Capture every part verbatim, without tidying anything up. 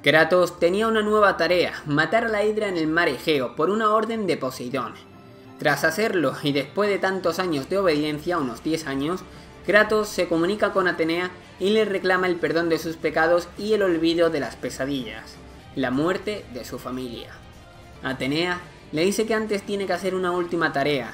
Kratos tenía una nueva tarea, matar a la Hidra en el mar Egeo por una orden de Poseidón. Tras hacerlo y después de tantos años de obediencia, unos diez años, Kratos se comunica con Atenea y le reclama el perdón de sus pecados y el olvido de las pesadillas, la muerte de su familia. Atenea le dice que antes tiene que hacer una última tarea,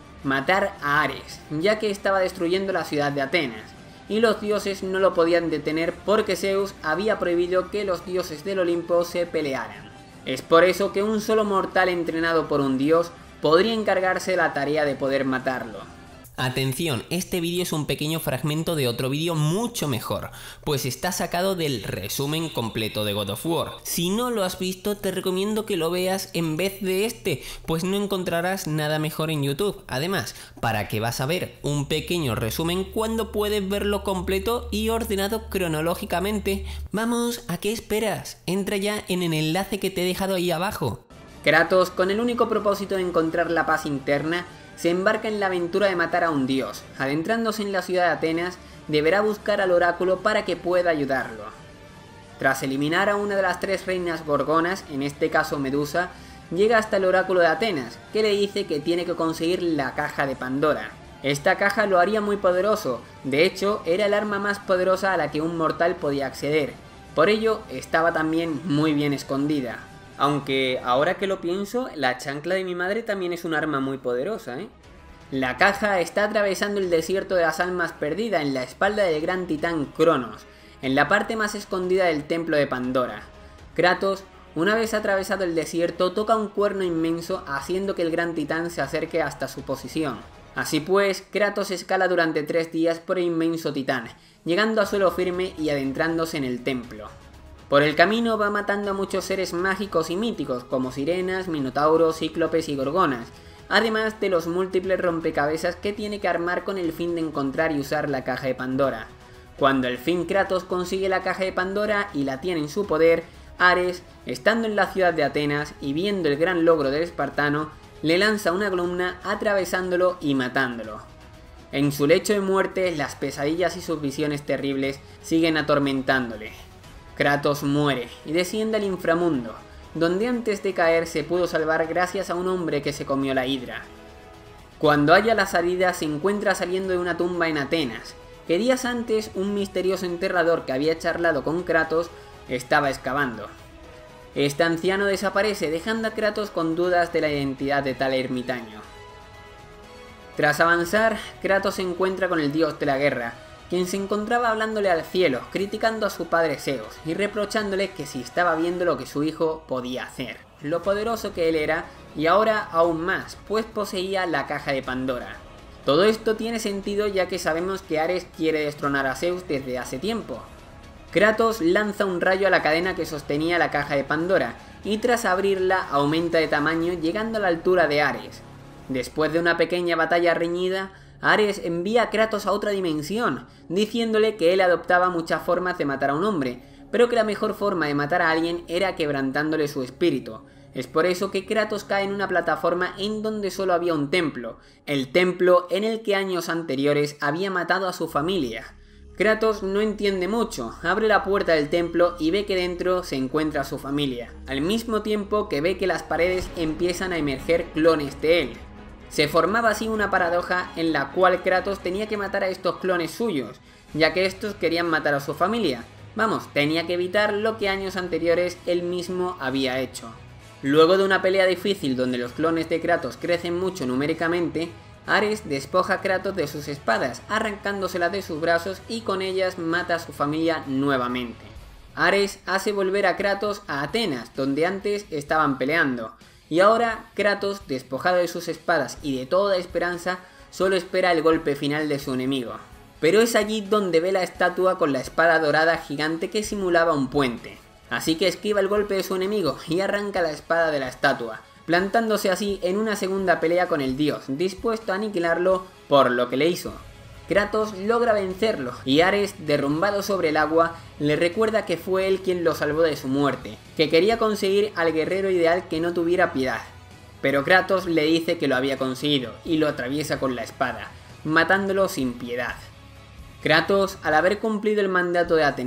matar a Ares, ya que estaba destruyendo la ciudad de Atenas, y los dioses no lo podían detener porque Zeus había prohibido que los dioses del Olimpo se pelearan. Es por eso que un solo mortal entrenado por un dios podría encargarse de la tarea de poder matarlo. Atención, este vídeo es un pequeño fragmento de otro vídeo mucho mejor, pues está sacado del resumen completo de God of War. Si no lo has visto, te recomiendo que lo veas en vez de este, pues no encontrarás nada mejor en YouTube. Además, ¿para qué vas a ver un pequeño resumen cuando puedes verlo completo y ordenado cronológicamente? Vamos, ¿a qué esperas? Entra ya en el enlace que te he dejado ahí abajo. Kratos, con el único propósito de encontrar la paz interna, se embarca en la aventura de matar a un dios. Adentrándose en la ciudad de Atenas, deberá buscar al oráculo para que pueda ayudarlo. Tras eliminar a una de las tres reinas gorgonas, en este caso Medusa, llega hasta el oráculo de Atenas, que le dice que tiene que conseguir la caja de Pandora. Esta caja lo haría muy poderoso, de hecho era el arma más poderosa a la que un mortal podía acceder, por ello estaba también muy bien escondida. Aunque, ahora que lo pienso, la chancla de mi madre también es un arma muy poderosa, ¿eh? La caja está atravesando el desierto de las almas perdida en la espalda del gran titán Cronos, en la parte más escondida del templo de Pandora. Kratos, una vez atravesado el desierto, toca un cuerno inmenso haciendo que el gran titán se acerque hasta su posición. Así pues, Kratos escala durante tres días por el inmenso titán, llegando a suelo firme y adentrándose en el templo. Por el camino va matando a muchos seres mágicos y míticos como sirenas, minotauros, cíclopes y gorgonas, además de los múltiples rompecabezas que tiene que armar con el fin de encontrar y usar la caja de Pandora. Cuando al fin Kratos consigue la caja de Pandora y la tiene en su poder, Ares, estando en la ciudad de Atenas y viendo el gran logro del espartano, le lanza una columna atravesándolo y matándolo. En su lecho de muerte, las pesadillas y sus visiones terribles siguen atormentándole. Kratos muere y desciende al inframundo, donde antes de caer se pudo salvar gracias a un hombre que se comió la Hidra. Cuando halla la salida se encuentra saliendo de una tumba en Atenas, que días antes un misterioso enterrador que había charlado con Kratos estaba excavando. Este anciano desaparece dejando a Kratos con dudas de la identidad de tal ermitaño. Tras avanzar, Kratos se encuentra con el dios de la guerra, quien se encontraba hablándole al cielo, criticando a su padre Zeus y reprochándole que si estaba viendo lo que su hijo podía hacer, lo poderoso que él era, y ahora aún más, pues poseía la caja de Pandora. Todo esto tiene sentido ya que sabemos que Ares quiere destronar a Zeus desde hace tiempo. Kratos lanza un rayo a la cadena que sostenía la caja de Pandora, y tras abrirla aumenta de tamaño llegando a la altura de Ares. Después de una pequeña batalla reñida, Ares envía a Kratos a otra dimensión, diciéndole que él adoptaba muchas formas de matar a un hombre, pero que la mejor forma de matar a alguien era quebrantándole su espíritu. Es por eso que Kratos cae en una plataforma en donde solo había un templo, el templo en el que años anteriores había matado a su familia. Kratos no entiende mucho, abre la puerta del templo y ve que dentro se encuentra su familia, al mismo tiempo que ve que las paredes empiezan a emerger clones de él. Se formaba así una paradoja en la cual Kratos tenía que matar a estos clones suyos, ya que estos querían matar a su familia. Vamos, tenía que evitar lo que años anteriores él mismo había hecho. Luego de una pelea difícil donde los clones de Kratos crecen mucho numéricamente, Ares despoja a Kratos de sus espadas, arrancándoselas de sus brazos y con ellas mata a su familia nuevamente. Ares hace volver a Kratos a Atenas, donde antes estaban peleando. Y ahora Kratos, despojado de sus espadas y de toda esperanza, solo espera el golpe final de su enemigo. Pero es allí donde ve la estatua con la espada dorada gigante que simulaba un puente. Así que esquiva el golpe de su enemigo y arranca la espada de la estatua, plantándose así en una segunda pelea con el dios, dispuesto a aniquilarlo por lo que le hizo. Kratos logra vencerlo y Ares, derrumbado sobre el agua, le recuerda que fue él quien lo salvó de su muerte, que quería conseguir al guerrero ideal que no tuviera piedad. Pero Kratos le dice que lo había conseguido y lo atraviesa con la espada, matándolo sin piedad. Kratos, al haber cumplido el mandato de Atenea,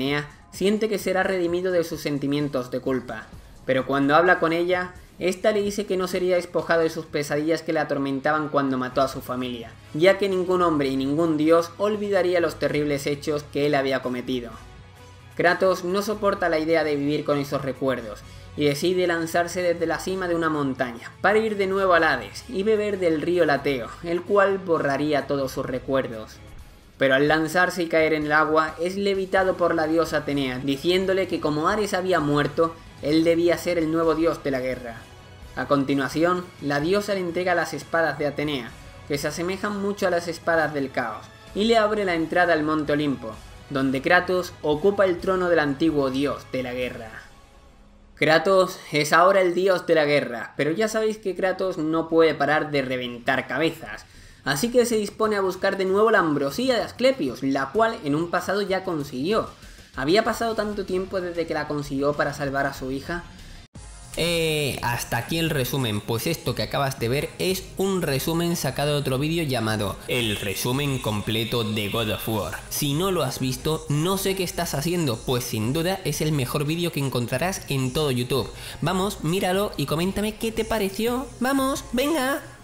siente que será redimido de sus sentimientos de culpa, pero cuando habla con ella, esta le dice que no sería despojado de sus pesadillas que le atormentaban cuando mató a su familia, ya que ningún hombre y ningún dios olvidaría los terribles hechos que él había cometido. Kratos no soporta la idea de vivir con esos recuerdos, y decide lanzarse desde la cima de una montaña, para ir de nuevo al Hades y beber del río Lateo, el cual borraría todos sus recuerdos. Pero al lanzarse y caer en el agua, es levitado por la diosa Atenea, diciéndole que como Ares había muerto, él debía ser el nuevo dios de la guerra. A continuación, la diosa le entrega las espadas de Atenea, que se asemejan mucho a las espadas del caos, y le abre la entrada al monte Olimpo, donde Kratos ocupa el trono del antiguo dios de la guerra. Kratos es ahora el dios de la guerra, pero ya sabéis que Kratos no puede parar de reventar cabezas, así que se dispone a buscar de nuevo la ambrosía de Asclepios, la cual en un pasado ya consiguió. ¿Había pasado tanto tiempo desde que la consiguió para salvar a su hija? Eh, hasta aquí el resumen, pues esto que acabas de ver es un resumen sacado de otro vídeo llamado El resumen completo de God of War. Si no lo has visto, no sé qué estás haciendo, pues sin duda es el mejor vídeo que encontrarás en todo YouTube. Vamos, míralo y coméntame qué te pareció. ¡Vamos, venga!